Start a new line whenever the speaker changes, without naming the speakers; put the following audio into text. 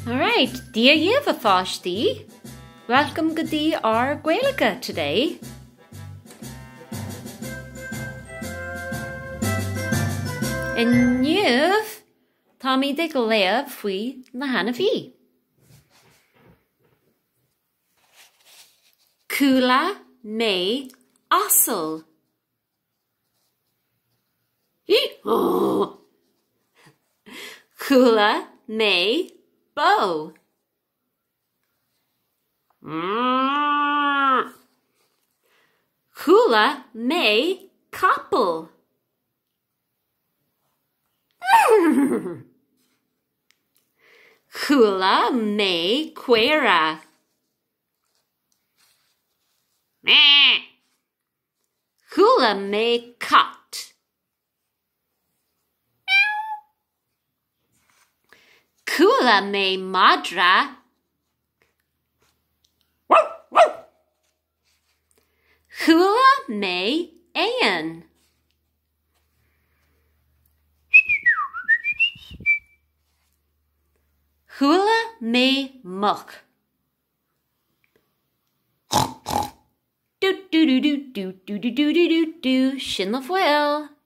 Alright, Dé Luain fáistí. Welcome go dtí our Gaeilge today. In Nuamh, Tommy de léamh faoi na hana bhí. Cúla mé asal. Cúla mé bow. Cúla mé couple. Cúla mé cuera. Cúla mé cat. Cúla mé madra. Cúla mé éan. Cúla mé muck. Do do do do do do do do do do do. Sin le foiil.